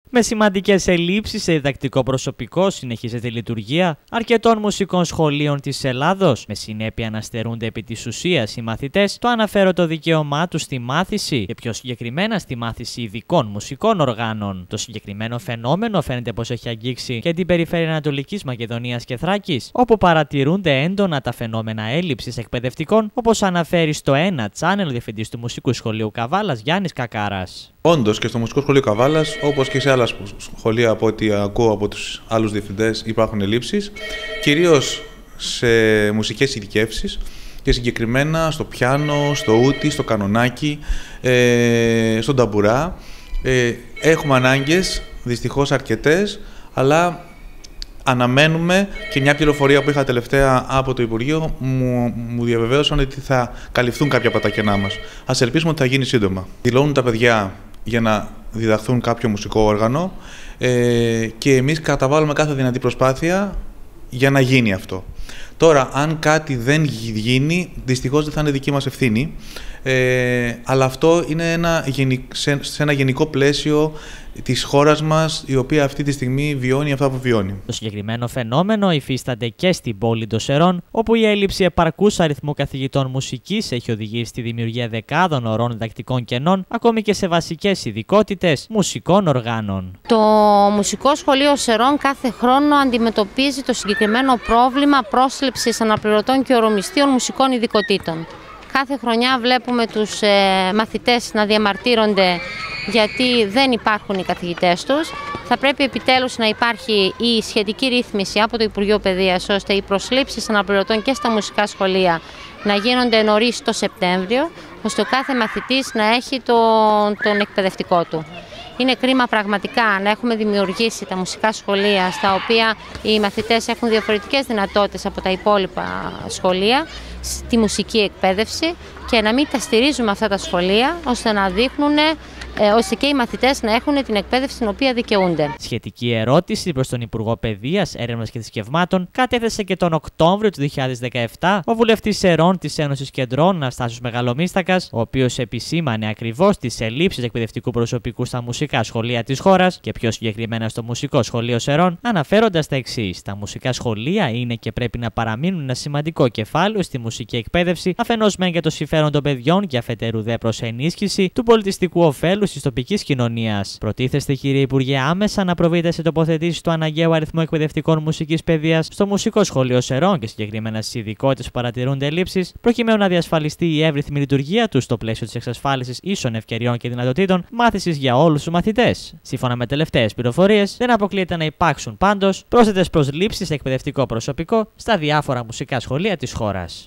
Με σημαντικές ελλείψεις σε διδακτικό προσωπικό συνεχίζεται η λειτουργία αρκετών μουσικών σχολείων της Ελλάδος. Με συνέπεια να στερούνται επί της ουσίας οι μαθητές το αναφέρωτο δικαίωμά τους στη μάθηση και πιο συγκεκριμένα στη μάθηση ειδικών μουσικών οργάνων. Το συγκεκριμένο φαινόμενο φαίνεται πως έχει αγγίξει και την περιφέρεια Ανατολικής Μακεδονίας και Θράκης, όπου παρατηρούνται έντονα τα φαινόμενα έλλειψης εκπαιδευτικών, όπως αναφέρει στο 1 Channel ο διευθυντής του Μουσικού Σχολείου Καβάλας Γιάννης Κακάρας. Όντως και στο Μουσικό Σχολείο Καβάλας, όπως και σε άλλα σχολεία από ό,τι ακούω από τους άλλους διευθυντές, υπάρχουν ελλείψεις, κυρίως σε μουσικές ειδικεύσεις και συγκεκριμένα στο πιάνο, στο ούτι, στο κανονάκι, στον ταμπουρά. Έχουμε ανάγκες, δυστυχώς αρκετές, αλλά αναμένουμε και μια πληροφορία που είχα τελευταία από το Υπουργείο μου διαβεβαίωσαν ότι θα καλυφθούν κάποια από τα κενά μας. Ας ελπίσουμε ότι θα γίνει σύντομα. Δηλώνουν τα παιδιά για να διδαχθούν κάποιο μουσικό όργανο και εμείς καταβάλουμε κάθε δυνατή προσπάθεια για να γίνει αυτό. Τώρα, αν κάτι δεν γίνει, δυστυχώς δεν θα είναι δική μας ευθύνη, αλλά αυτό είναι σε ένα γενικό πλαίσιο της χώρας μας, η οποία αυτή τη στιγμή βιώνει αυτά που βιώνει. Το συγκεκριμένο φαινόμενο υφίσταται και στην πόλη των Σερών, όπου η έλλειψη επαρκούς αριθμού καθηγητών μουσικής έχει οδηγήσει στη δημιουργία δεκάδων ωρών διδακτικών κενών, ακόμη και σε βασικές ειδικότητες μουσικών οργάνων. Το Μουσικό Σχολείο Σερών κάθε χρόνο αντιμετωπίζει το συγκεκριμένο πρόβλημα πρόσληψης αναπληρωτών και ορομιστίων μουσικών ειδικοτήτων. Κάθε χρονιά βλέπουμε τους μαθητές να διαμαρτύρονται γιατί δεν υπάρχουν οι καθηγητές τους. Θα πρέπει επιτέλους να υπάρχει η σχετική ρύθμιση από το Υπουργείο Παιδείας, ώστε οι προσλήψεις αναπληρωτών και στα μουσικά σχολεία να γίνονται νωρίς το Σεπτέμβριο, ώστε ο κάθε μαθητής να έχει τον εκπαιδευτικό του. Είναι κρίμα πραγματικά να έχουμε δημιουργήσει τα μουσικά σχολεία στα οποία οι μαθητές έχουν διαφορετικές δυνατότητες από τα υπόλοιπα σχολεία στη μουσική εκπαίδευση και να μην τα στηρίζουμε αυτά τα σχολεία ώστε να δείχνουν ώστε και οι μαθητές να έχουν την εκπαίδευση την οποία δικαιούνται. Σχετική ερώτηση προς τον Υπουργό Παιδείας, Έρευνας και Θρησκευμάτων κατέθεσε και τον Οκτώβριο του 2017 ο βουλευτής Σερών της Ένωσης Κεντρών Αναστάσιος Μεγαλομίστακας, ο οποίος επισήμανε ακριβώς τις ελλείψεις εκπαιδευτικού προσωπικού στα μουσικά σχολεία της χώρας και πιο συγκεκριμένα στο Μουσικό Σχολείο Σερών, αναφέροντας τα εξής: τα μουσικά σχολεία είναι και πρέπει να παραμείνουν ένα σημαντικό κεφάλαιο στη μουσική εκπαίδευση, αφενός μεν για το συμφέρον των παιδιών και αφετέρου δε προς ενίσχυση του πολιτιστικού ωφέλους της τοπικής κοινωνίας. Προτίθεστε, κύριε Υπουργέ, άμεσα να προβείτε σε τοποθετήσεις του αναγκαίου αριθμού εκπαιδευτικών μουσικής παιδείας στο Μουσικό Σχολείο Σερών και συγκεκριμένα στις ειδικότητες που παρατηρούνται ελλείψεις, προκειμένου να διασφαλιστεί η εύρυθμη λειτουργία του στο πλαίσιο της εξασφάλισης ίσων ευκαιριών και δυνατοτήτων μάθησης για όλους τους μαθητές. Σύμφωνα με τελευταίες πληροφορίες, δεν αποκλείεται να υπάρξουν πάντως πρόσθετες προσλήψεις σε εκπαιδευτικό προσωπικό στα διάφορα μουσικά σχολεία της χώρας.